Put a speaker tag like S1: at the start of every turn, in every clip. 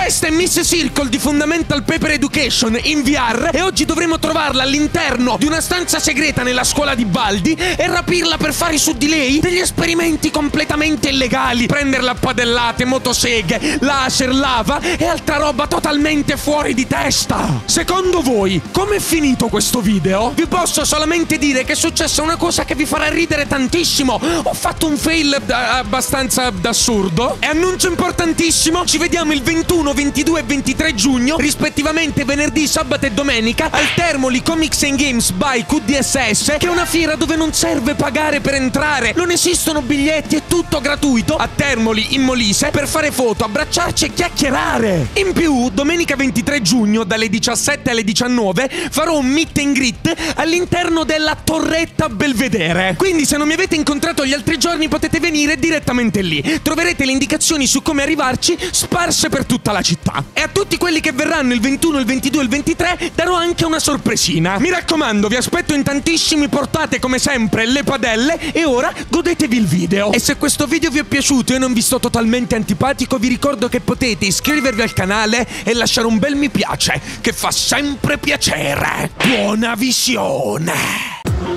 S1: Questa è Miss Circle di Fundamental Paper Education in VR e oggi dovremo trovarla all'interno di una stanza segreta nella scuola di Baldi e rapirla per fare su di lei degli esperimenti completamente illegali, prenderla a padellate, motoseghe, laser, lava e altra roba totalmente fuori di testa. Secondo voi, com'è finito questo video? Vi posso solamente dire che è successa una cosa che vi farà ridere tantissimo. Ho fatto un fail abbastanza assurdo e annuncio importantissimo: ci vediamo il 21, 22 e 23 giugno, rispettivamente venerdì, sabato e domenica, al Termoli Comics and Games by QDSS, che è una fiera dove non serve pagare per entrare, non esistono biglietti, è tutto gratuito, a Termoli in Molise, per fare foto, abbracciarci e chiacchierare. In più, domenica 23 giugno, dalle 17 alle 19, farò un meet and greet all'interno della Torretta Belvedere. Quindi se non mi avete incontrato gli altri giorni potete venire direttamente lì. Troverete le indicazioni su come arrivarci sparse per tutta la città. E a tutti quelli che verranno il 21, il 22 e il 23 darò anche una sorpresina. Mi raccomando, vi aspetto in tantissimi, portate come sempre le padelle e ora godetevi il video. E se questo video vi è piaciuto e non vi sto totalmente antipatico, vi ricordo che potete iscrivervi al canale e lasciare un bel mi piace, che fa sempre piacere. Buona visione!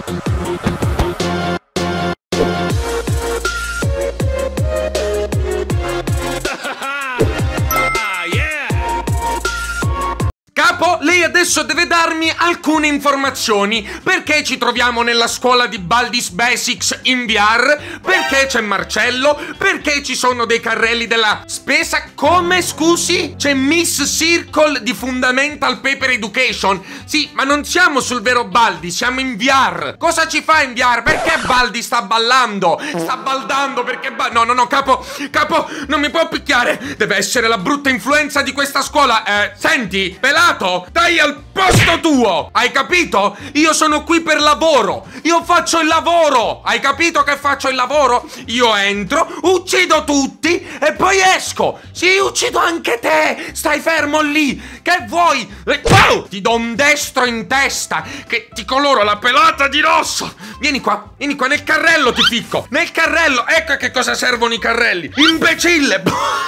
S1: Capo, lei adesso deve darmi alcune informazioni. Perché ci troviamo nella scuola di Baldi's Basics in VR? Perché c'è Marcello? Perché ci sono dei carrelli della spesa? Come, scusi? C'è Miss Circle di Fundamental Paper Education. Sì, ma non siamo sul vero Baldi, siamo in VR. Cosa ci fa in VR? Perché Baldi sta ballando? Sta baldando perché no, capo, non mi può picchiare. Deve essere la brutta influenza di questa scuola. Senti, pelato, stai al posto tuo, hai capito? Io sono qui per lavoro, io faccio il lavoro, hai capito che faccio il lavoro? Io entro, uccido tutti e poi esco. Sì, uccido anche te, stai fermo lì, che vuoi? Ti do un destro in testa che ti coloro la pelata di rosso. Vieni qua, nel carrello ti ficco, nel carrello, ecco a che cosa servono i carrelli, imbecille.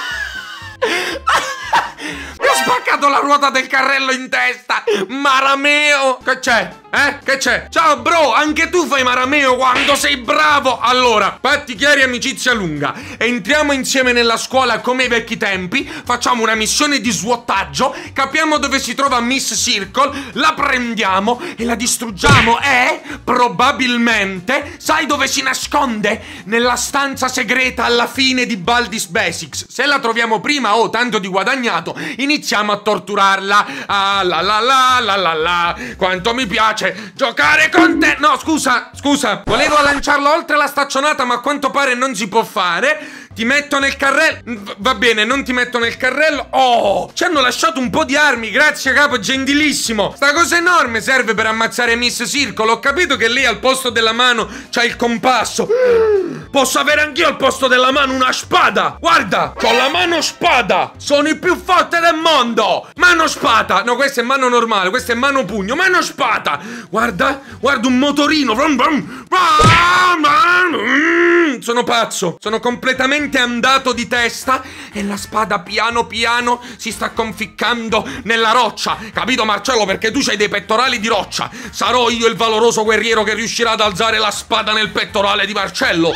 S1: Mi ho spaccato la ruota del carrello in testa. Marameo. Che c'è? Che c'è? Ciao bro, anche tu fai marameo quando sei bravo. Allora, patti chiari, amicizia lunga. Entriamo insieme nella scuola come ai vecchi tempi. Facciamo una missione di svuotaggio. Capiamo dove si trova Miss Circle. La prendiamo e la distruggiamo. E probabilmente sai dove si nasconde? Nella stanza segreta alla fine di Baldi's Basics. Se la troviamo prima, tanto di guadagnato. Iniziamo a torturarla. Ah la la la la la la. Quanto mi piace giocare con te. No, scusa, volevo lanciarlo oltre la staccionata, ma a quanto pare non si può fare. Ti metto nel carrello. Va bene, non ti metto nel carrello. Oh, ci hanno lasciato un po' di armi. Grazie capo, gentilissimo. Sta cosa enorme serve per ammazzare Miss Circle. Ho capito che lei al posto della mano c'ha il compasso. Posso avere anch'io al posto della mano una spada. Guarda, c'ho la mano spada. Sono il più forte del mondo. Mano spada. No, questa è mano normale, questa è mano pugno. Mano spada. Guarda un motorino. Sono pazzo. Sono completamente andato di testa e la spada piano piano si sta conficcando nella roccia. Capito Marcello? Perché tu c'hai dei pettorali di roccia. Sarò io il valoroso guerriero che riuscirà ad alzare la spada nel pettorale di Marcello.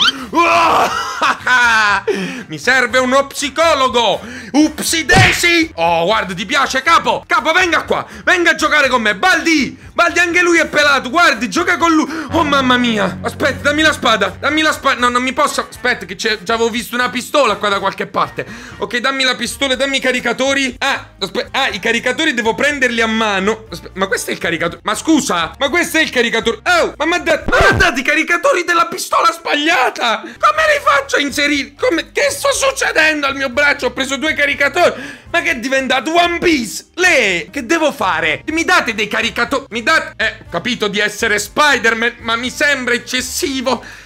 S1: Mi serve uno psicologo. Upsi daisy. Oh, guarda, ti piace capo? Capo, venga qua, venga a giocare con me. Baldi, anche lui è pelato, guardi, gioca con lui. Oh mamma mia. Aspetta, dammi la spada. No, non mi posso. Aspetta che già avevo visto una pistola qua da qualche parte. Ok, dammi la pistola, dammi i caricatori. Aspetta, i caricatori devo prenderli a mano. Aspetta, ma questo è il caricatore. Ma scusa, ma questo è il caricatore. Oh, ma mi ha dato i caricatori della pistola sbagliata. Come li faccio a inserire? Che sta succedendo al mio braccio? Ho preso 2 caricatori. Ma che è diventato One Piece? Lei, che devo fare? Mi date dei caricatori? Mi date... capito di essere Spider-Man, ma mi sembra eccessivo.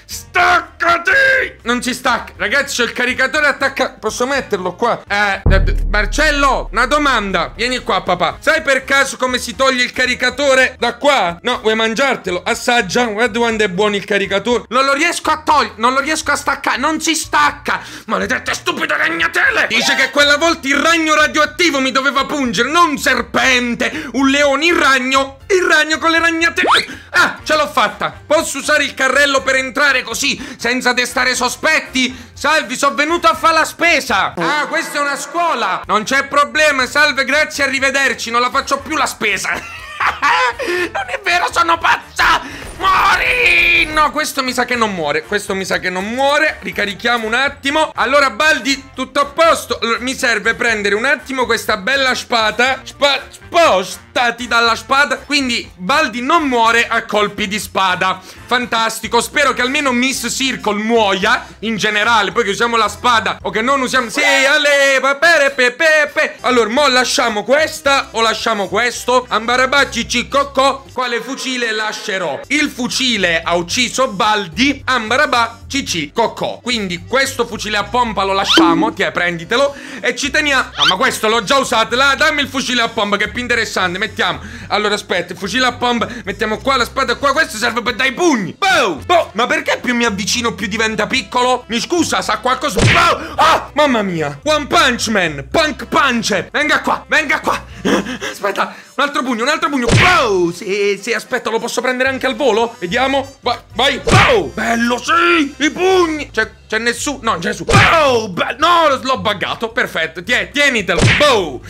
S1: Staccati! Non si stacca. Ragazzi, c'ho il caricatore attaccato. Posso metterlo qua? Marcello, una domanda. Vieni qua, papà. Sai per caso come si toglie il caricatore da qua? No, vuoi mangiartelo? Assaggia. Guarda quando è buono il caricatore. Non lo riesco a togliere. Non lo riesco a staccare. Non si stacca. Maledette stupide ragnatele. Dice che quella volta il ragno radioattivo mi doveva pungere. Non un serpente. Un leone. Il ragno con le ragnatele. Ah, ce l'ho fatta. Posso usare il carrello per entrare così, senza destare sospetti? Salve, sono venuto a fare la spesa. Ah, questa è una scuola. Non c'è problema, salve, grazie, arrivederci. Non la faccio più la spesa. Non è vero, sono pazza. Muori! No, questo mi sa che non muore. Questo mi sa che non muore. Ricarichiamo un attimo. Allora, Baldi, tutto a posto. Allora, mi serve prendere un attimo questa bella spada. Spostati dalla spada. Quindi Baldi non muore a colpi di spada. Fantastico. Spero che almeno Miss Circle muoia. In generale, poi che usiamo la spada o che non usiamo. Sì, ale, pepe. Allora, mo lasciamo questa o lasciamo questo? Ambarabacci cicocco. Quale fucile lascerò? Il fucile ha ucciso Baldi. Ambarabà cici cocco. Quindi questo fucile a pompa lo lasciamo. Tiè, prenditelo. E ci teniamo. Ah, ma questo l'ho già usato. Là, dammi il fucile a pompa che è più interessante. Mettiamo. Allora aspetta, il fucile a pompa. Mettiamo qua la spada qua. Questo serve per dare i pugni. Bow! Bow! Ma perché più mi avvicino più diventa piccolo? Mi scusa, sa qualcosa? Bow! Ah! Mamma mia! One Punch Man! Punk Punch! Venga qua! Venga qua! Aspetta, un altro pugno, Bow! Sì, aspetta, lo posso prendere anche al volo? Vediamo. Vai! Bow! Bello, sì! I pugni! C'è nessuno? No, non c'è nessuno. Bow! No, l'ho buggato. Perfetto. Tienitelo. Bow!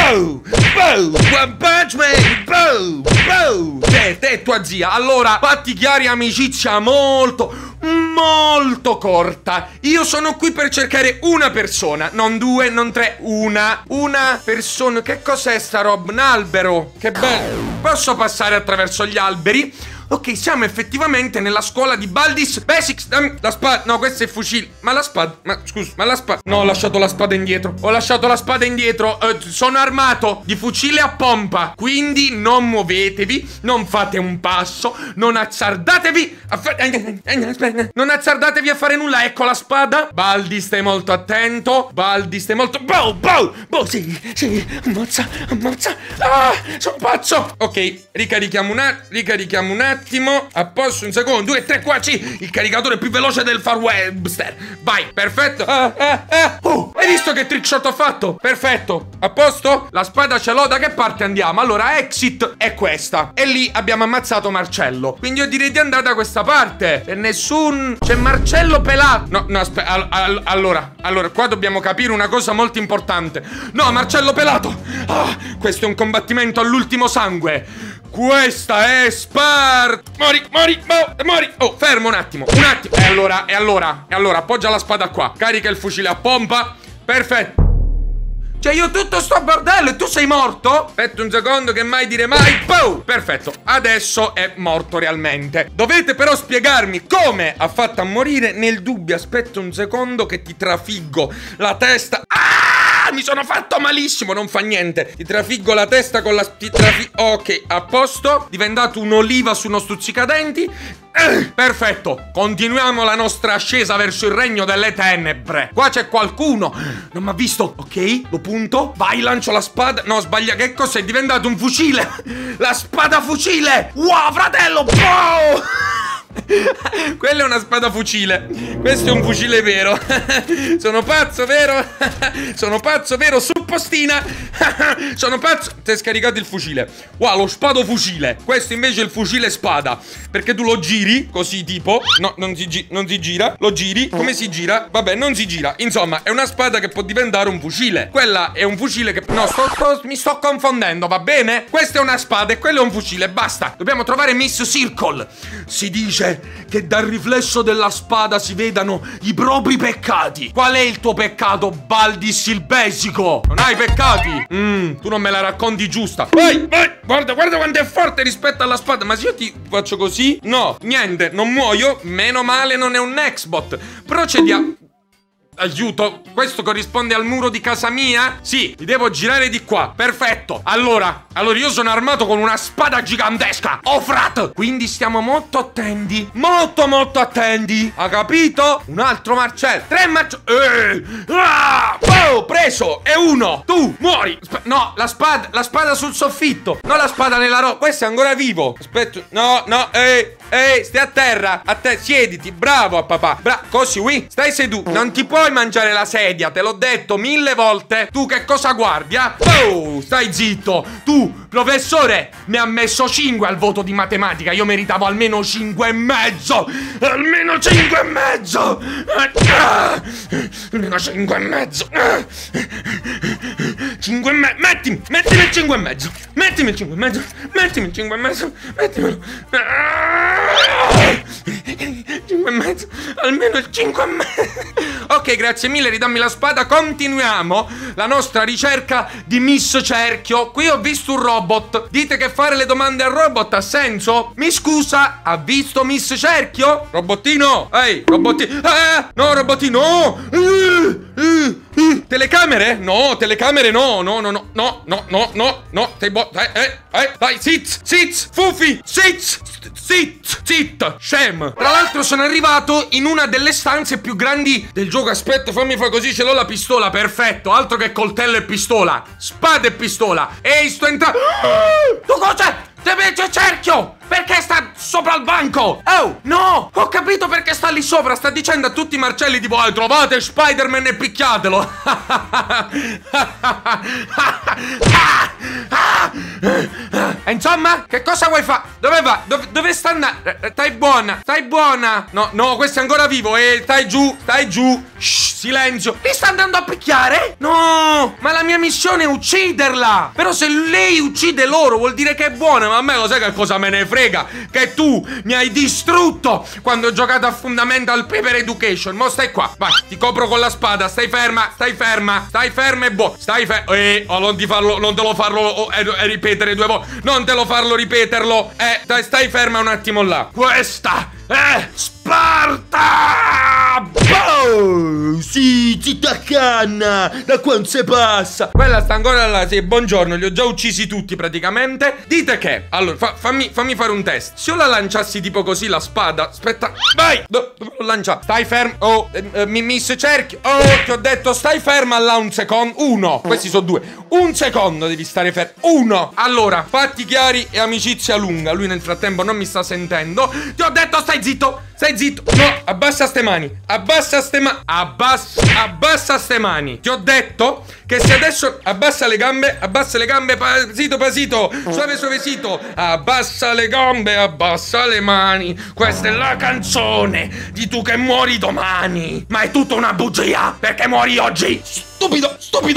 S1: One Punch Man! Bow! Te e tua zia. Allora, fatti chiari, amicizia molto corta. Io sono qui per cercare una persona. Non due, non tre. Una persona. Che cos'è sta roba? Un albero. Che bello. Posso passare attraverso gli alberi? Ok, siamo effettivamente nella scuola di Baldi's Basics. Dammi la spada. No, questo è il fucile. Ma la spada. Ma scusa, ma la spada. No, ho lasciato la spada indietro. Sono armato di fucile a pompa. Quindi non muovetevi. Non fate un passo. Non azzardatevi a fare. Non azzardatevi a fare nulla. Ecco la spada. Baldi, stai molto attento. Bow, sì. Ammazza. Ah, sono pazzo. Ok, ricarichiamo un attimo. A posto, un secondo, 2, 3, 4, sì. Il caricatore più veloce del Far Webster. Vai, perfetto. Hai visto che trick shot ho fatto? Perfetto, a posto? La spada ce l'ho, da che parte andiamo? Allora, exit è questa. E lì abbiamo ammazzato Marcello. Quindi io direi di andare da questa parte. C'è Marcello pelato. No, aspetta, allora, qua dobbiamo capire una cosa molto importante. No, Marcello pelato. Questo è un combattimento all'ultimo sangue. Questa è Sparta. Mori. Oh, fermo un attimo. E allora, appoggia la spada qua. Carica il fucile a pompa. Perfetto. Cioè, io tutto sto bordello e tu sei morto? Aspetta un secondo, che mai dire mai. Boom! Perfetto, adesso è morto realmente. Dovete però spiegarmi come ha fatto a morire. Nel dubbio, aspetta un secondo che ti trafiggo la testa. Mi sono fatto malissimo, non fa niente. Ti trafiggo la testa con la... Ok, a posto. Diventato un'oliva su uno stuzzicadenti. Perfetto, continuiamo la nostra ascesa verso il regno delle tenebre. Qua c'è qualcuno. Non mi ha visto. Ok, lo punto. Vai, lancio la spada. No, sbaglia. Che cos'è? È diventato un fucile. La spada fucile. Wow, fratello. Wow. Quella è una spada fucile. Questo è un fucile vero. Sono pazzo, vero? Sono pazzo, vero? Suppostina. Sono pazzo. Ti hai scaricato il fucile. Wow, lo spado fucile. Questo invece è il fucile spada. Perché tu lo giri così tipo. No, non si gira. Lo giri. Come si gira? Vabbè, non si gira. Insomma, è una spada che può diventare un fucile. Quella è un fucile che... No, mi sto confondendo, va bene? Questa è una spada e quello è un fucile. Basta. Dobbiamo trovare Miss Circle. Si dice che dal riflesso della spada si vedano i propri peccati. Qual è il tuo peccato, Baldis il Basico? Non hai peccati? Tu non me la racconti giusta. Vai. Guarda quanto è forte rispetto alla spada. Ma se io ti faccio così? No, niente, non muoio. Meno male non è un Nexbot. Procediamo.
S2: aiuto, questo corrisponde al muro di casa mia? Sì, mi devo girare di qua. Perfetto. Allora io sono armato con una spada gigantesca. Oh frat. Quindi stiamo molto attenti. Molto attenti. Ha capito? Un altro Marcello. 3 Marcello. Oh, preso. E uno. Tu muori. No, la spada sul soffitto. No, la spada nella roba. Questo è ancora vivo. Aspetta. No. Ehi, stai a terra. Siediti. Bravo a papà. Così, qui. Stai seduto. Non ti puoi mangiare la sedia. Te l'ho detto 1000 volte. Tu che cosa guardi, Oh, stai zitto. Tu, professore, mi ha messo 5 al voto di matematica. Io meritavo almeno 5,5. Almeno 5,5. Almeno 5,5. 5,5. Mettimi il 5,5. Mettimi il 5,5. Mettimi il 5,5. Mettimelo. 5,5. Almeno il 5,5. Ok, grazie mille, ridammi la spada. Continuiamo la nostra ricerca di Miss Cerchio. Qui ho visto un robot. Dite che fare le domande al robot ha senso? Mi scusa, ha visto Miss Cerchio? Robottino? Ehi, robottino. No, robottino. Telecamere? No, telecamere no. Stai dai, sit, Fufi, sit, scem. Tra l'altro sono arrivato in una delle stanze più grandi del gioco. Aspetta, fammi fare così, ce l'ho la pistola, perfetto. Altro che coltello e pistola, spada e pistola. Ehi, sto entrando. Tu cosa? C'è Cerchio! Perché sta sopra il banco? Oh, no! Ho capito perché sta lì sopra. Sta dicendo a tutti i Marcelli tipo trovate Spider-Man e picchiatelo. E insomma, che cosa vuoi fare? Dove va? Dove sta andando? Stai buona. No, questo è ancora vivo. Stai giù. Shh, silenzio. Mi sta andando a picchiare? No, ma la mia missione è ucciderla. Però se lei uccide loro vuol dire che è buona. Ma a me lo sai che cosa me ne frega? Che tu mi hai distrutto quando ho giocato a Fundamental Paper Education. Mo stai qua. Vai, ti copro con la spada. Stai ferma e boh. Non te lo farlo ripetere 2 volte. Non te lo farlo ripeterlo. Stai ferma un attimo là. Questa è Sparta!
S3: Oh, sì, zitta canna! Da quando si passa?
S2: Quella sta ancora là, sì, buongiorno, li ho già uccisi tutti praticamente. Dite che, allora, fammi fare un test. Se io la lanciassi tipo così la spada, aspetta, vai! Dove l'ho lanciata? Stai fermo, Miss Cerchio. Oh, ti ho detto stai ferma là un secondo. 1, questi sono 2. 1 secondo devi stare fermo. 1. Allora, fatti chiari e amicizia lunga. Lui nel frattempo non mi sta sentendo. Ti ho detto stai zitto. No, abbassa ste mani. Abbassa ste mani. Ti ho detto che se adesso abbassa le gambe, pasito. Suavecito. Abbassa le gambe, abbassa le mani. Questa è la canzone di tu che muori domani. Ma è tutta una bugia, perché muori oggi. Stupido.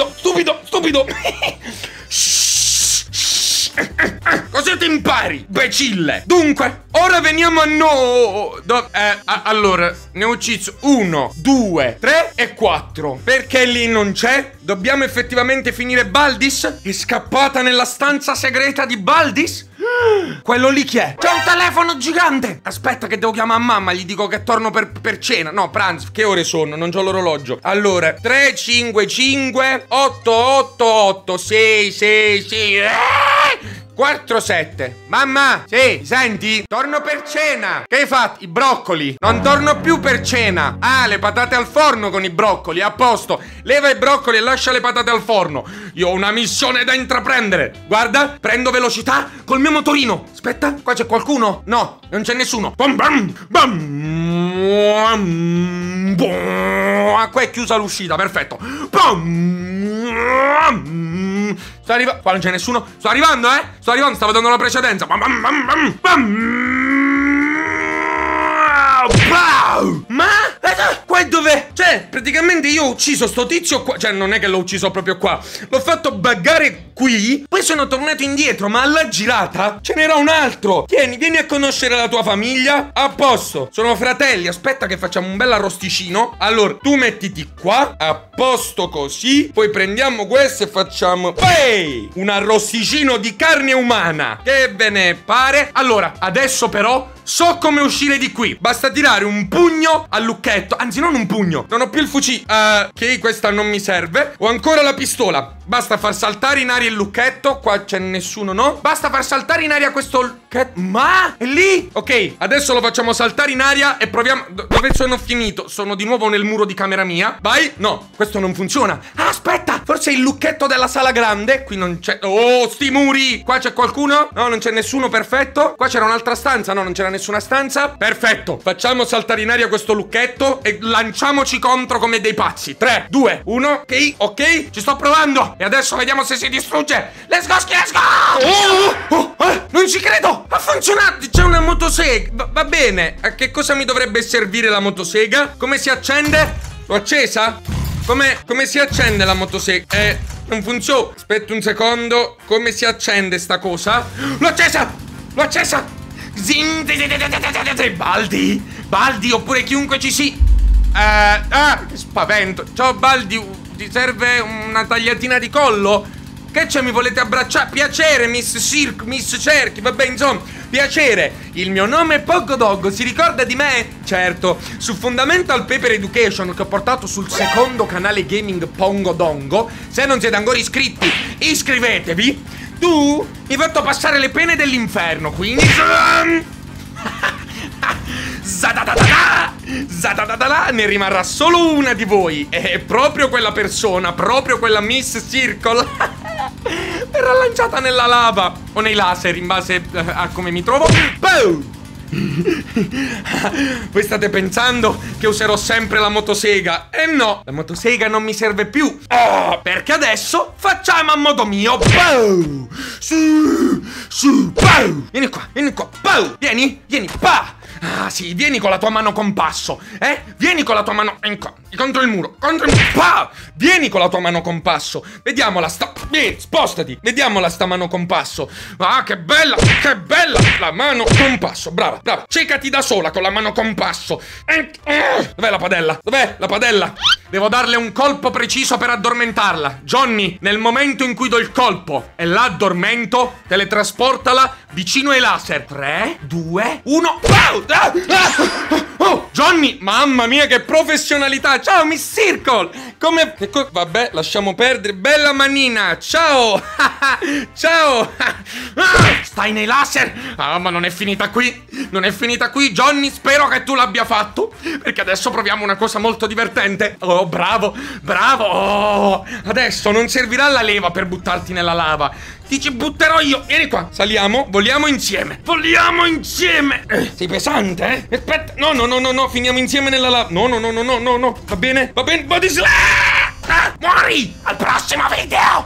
S2: Così ti impari, becille. Dunque, ora veniamo a allora, ne ho ucciso 1, 2, 3 e 4. Perché lì non c'è? Dobbiamo effettivamente finire Baldis? È scappata nella stanza segreta di Baldis? Quello lì chi è? C'è un telefono gigante. Aspetta che devo chiamare a mamma. Gli dico che torno per cena. No, pranzo. Che ore sono? Non c'ho l'orologio. Allora 3, 5, 5 8, 8, 8 6 4, 7. Mamma, sì, mi senti? Torno per cena. Che hai fatto? I broccoli. Non torno più per cena. Le patate al forno con i broccoli. A posto. Leva i broccoli e lascia le patate al forno. Io ho una missione da intraprendere. Guarda, prendo velocità col mio motorino. Aspetta, qua c'è qualcuno? No, non c'è nessuno. Qua è chiusa l'uscita, perfetto. Sto arrivando. Qua non c'è nessuno. Sto arrivando, stavo dando la precedenza. Ma qua dove? Cioè, praticamente io ho ucciso sto tizio qua. Cioè, non è che l'ho ucciso proprio qua. L'ho fatto buggare qui. Poi sono tornato indietro. Ma alla girata ce n'era un altro. Vieni a conoscere la tua famiglia. A posto. Sono fratelli. Aspetta che facciamo un bel arrosticino. Allora, tu mettiti qua. A posto così. Poi prendiamo questo e facciamo un arrosticino di carne umana. Che ve ne pare? Allora, adesso però So come uscire di qui. Basta tirare un pugno al lucchetto. Anzi, non un pugno. Non ho più il fucile. Ok, questa non mi serve. Ho ancora la pistola. Basta far saltare in aria il lucchetto. Qua c'è nessuno, no? Basta far saltare in aria questo lucchetto. Ma è lì. Ok, adesso lo facciamo saltare in aria e proviamo. Dove sono finito? Sono di nuovo nel muro di camera mia. Vai. No, questo non funziona. Ah, aspetta. Forse è il lucchetto della sala grande. Qui non c'è. Oh, sti muri. Qua c'è qualcuno? No, non c'è nessuno. Perfetto. Qua c'era un'altra stanza. No, non c'era nessuna stanza. Perfetto. Facciamo saltare in aria questo lucchetto e lanciamoci contro come dei pazzi. 3, 2, 1. Ok, ok. Ci sto provando. E adesso vediamo se si distrugge. Let's go, let's go. Non ci credo. Ha funzionato. C'è una motosega. Va bene. A che cosa mi dovrebbe servire la motosega? Come si accende? L'ho accesa? Come si accende la motosega? Non funziona. Aspetta un secondo. Come si accende sta cosa? L'ho accesa! L'ho accesa! Baldi, oppure chiunque ci sia. Spavento. Ciao Baldi, ti serve una tagliatina di collo? Che c'è, mi volete abbracciare? Piacere, Miss Cerchi, vabbè, insomma, piacere. Il mio nome è Pogo Doggo, si ricorda di me? Certo, su Fundamental Paper Education che ho portato sul secondo canale gaming Pongo Dongo. Se non siete ancora iscritti, iscrivetevi. Tu mi hai fatto passare le pene dell'inferno, quindi ne rimarrà solo una di voi. È proprio quella persona, proprio quella Miss Circle. Verrà lanciata nella lava o nei laser, in base a come mi trovo. Boom! Voi state pensando che userò sempre la motosega? E no, la motosega non mi serve più. Perché adesso facciamo a modo mio. Bow! Su, bow! Vieni qua, bow! Vieni, pa! Ah sì, vieni con la tua mano compasso. Vieni con la tua mano contro il muro, pa! Vieni con la tua mano compasso. Vediamola vieni, spostati. Vediamola sta mano compasso. Ah, che bella la mano compasso. Brava. Cecati da sola con la mano compasso. Dov'è la padella? Devo darle un colpo preciso per addormentarla. Johnny, nel momento in cui do il colpo e l'addormento, teletrasportala vicino ai laser. 3, 2, 1. Oh, Johnny, mamma mia che professionalità. Ciao Miss Circle. Vabbè, lasciamo perdere. Bella manina. Ciao. Ciao. Stai nei laser. Ma non è finita qui. Johnny, spero che tu l'abbia fatto, perché adesso proviamo una cosa molto divertente. Oh, bravo. Oh, adesso non servirà la leva per buttarti nella lava. Ti ci butterò io. Vieni qua. Saliamo. Voliamo insieme. Sei pesante, eh? Aspetta. No. Finiamo insieme nella lava. No. Va bene. Body slam. Muori. Al prossimo video.